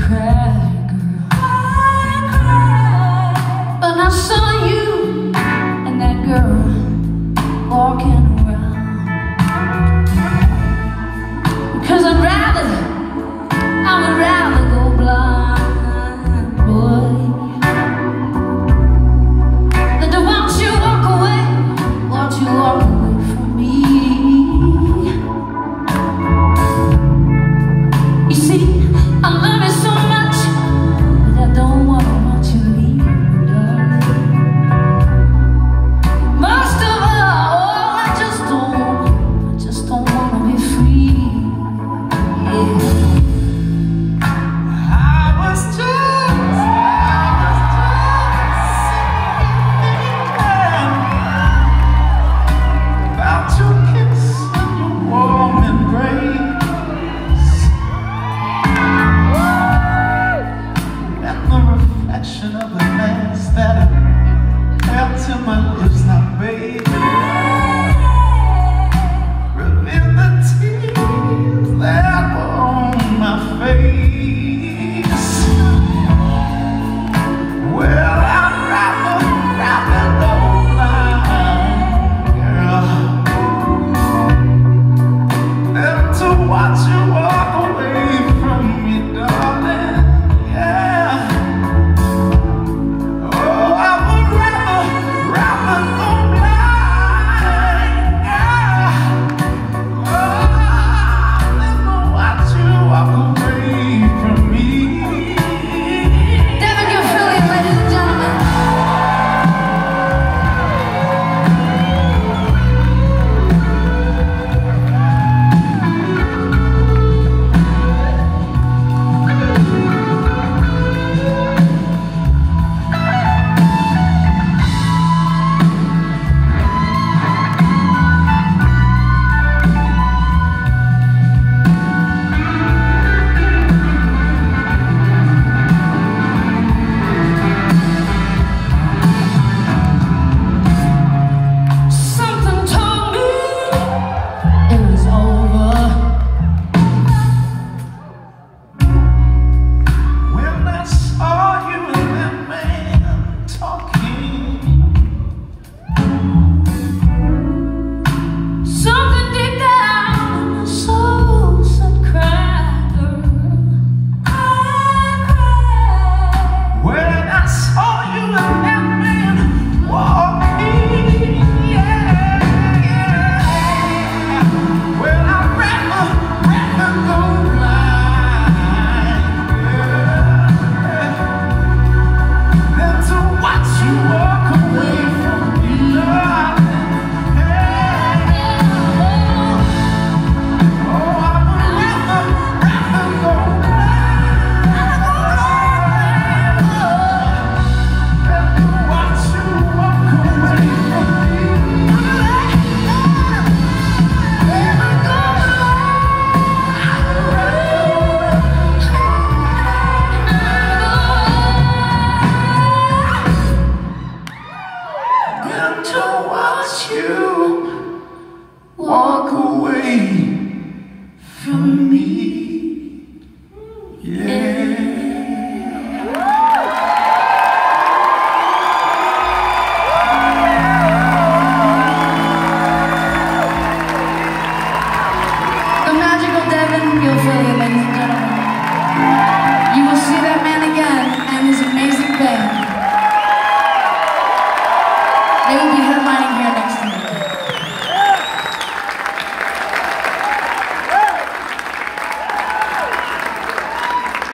cry, girl. But I saw you and that girl walking around. Because I would rather go blind, boy, than to watch you walk away from me. You see, I love you so much that I don't want to watch you leave, darling. Most of all, I just don't want to be free. Yeah. I was just about your kiss and your warm embrace, and the reflection of the glass that I held to my lips. Now, baby, reveal the tears that were on my face. Well, I'd rather go blind, girl, than to watch you walk away from me, darling. Yeah. Oh, I would rather go blind, yeah. Oh, than to watch you walk away from me. Devin Gilfillian, ladies and gentlemen. Something told me it was over. When I saw you and that man talking, Something deep down in my soul said, cry, girl. Cry. when I saw you and that man walking, yeah, yeah. Well, I'd rather go blind, yeah, than to watch you walk away from me, darling. Yeah. Oh, I would rather go blind than to watch you walk away from me. Than to watch you walk away from me.